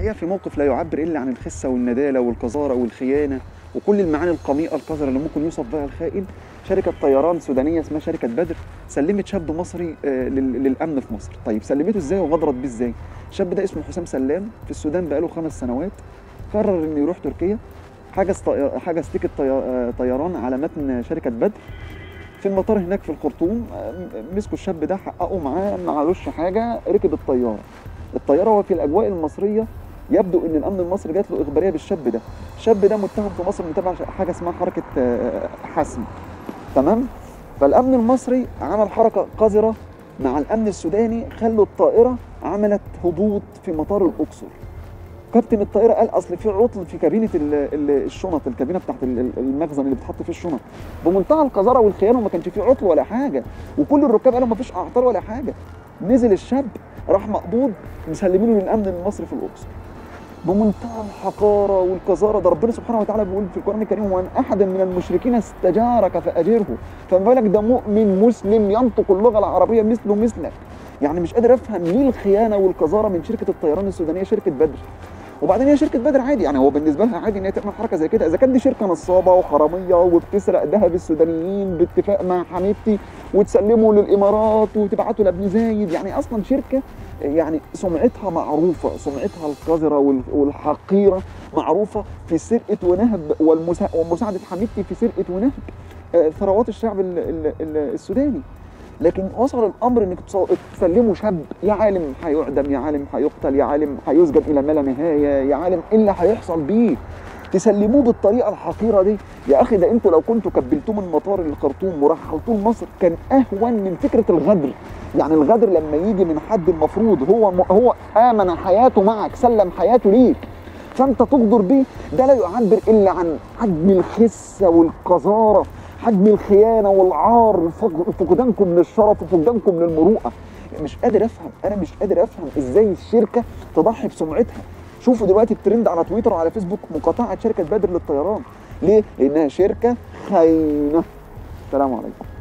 الحقيقة في موقف لا يعبر إلا عن الخسة والندالة والقذارة والخيانة وكل المعاني القميئة القذرة اللي ممكن يوصف بها الخائن. شركة طيران سودانية اسمها شركة بدر سلمت شاب مصري للأمن في مصر. طيب سلمته إزاي وغدرت بيه إزاي؟ الشاب ده اسمه حسام سلام، في السودان بقاله 5 سنوات. قرر إنه يروح تركيا، حجز تيكت طيران على متن شركة بدر. في المطار هناك في الخرطوم مسكوا الشاب ده، حققوا معاه ما عملوش حاجة، ركب الطيارة وفي الأجواء المصرية يبدو ان الامن المصري جات له اخباريه بالشاب ده. الشاب ده متهم في مصر متابع حاجه اسمها حركه حسم، تمام؟ فالامن المصري عمل حركه قذره مع الامن السوداني، خلوا الطائره عملت هبوط في مطار الاقصر. كابتن الطائره قال اصل في عطل في كابينه الشنط، الكابينه بتاعت المخزن اللي بتحط فيه الشنط، بمنتهى القذاره والخيانه، وما كانش فيه عطل ولا حاجه، وكل الركاب قالوا ما فيش اعطال ولا حاجه. نزل الشاب راح مقبوض، مسلمينه للامن المصري في الاقصر بمنتهى الحقاره والقذاره. ده ربنا سبحانه وتعالى بيقول في القران الكريم: وان احد من المشركين استجارك فاجره. فما بالك ده مؤمن مسلم ينطق اللغه العربيه مثله مثلك. يعني مش قادر افهم ليه الخيانه والقذاره من شركه الطيران السودانيه شركه بدر. وبعدين هي شركه بدر عادي، يعني هو بالنسبه لها عادي ان هي تعمل حركه زي كده، اذا كانت دي شركه نصابه وحراميه وبتسرق ذهب السودانيين باتفاق مع حميدتي وتسلمه للامارات وتبعته لابن زايد. يعني اصلا شركه يعني سمعتها معروفه، سمعتها القذره والحقيره معروفه في سرقه ونهب ومساعده حميدتي في سرقه ونهب ثروات الشعب السوداني. لكن وصل الامر انك تسلموا شاب، يا عالم هيعدم، يا عالم هيقتل، يا عالم هيسجن الى ما لا نهايه، يا عالم ايه اللي هيحصل بيه، تسلموه بالطريقه الحقيره دي. يا اخي ده انتوا لو كنتوا كبلتوه من مطار الخرطوم ورحلتوه لمصر كان اهون من فكره الغدر. يعني الغدر لما يجي من حد المفروض هو امن حياته معك، سلم حياته ليك، فانت تغدر بيه، ده لا يعبر الا عن حجم الخسه والقذاره، حجم الخيانه والعار، فقدانكم للشرف وفقدانكم للمروءه. مش قادر افهم، انا مش قادر افهم ازاي الشركه تضحي بسمعتها. شوفوا دلوقتي الترند على تويتر وعلى فيسبوك، مقاطعه شركه بدر للطيران. ليه؟ لانها شركه خاينه. السلام عليكم.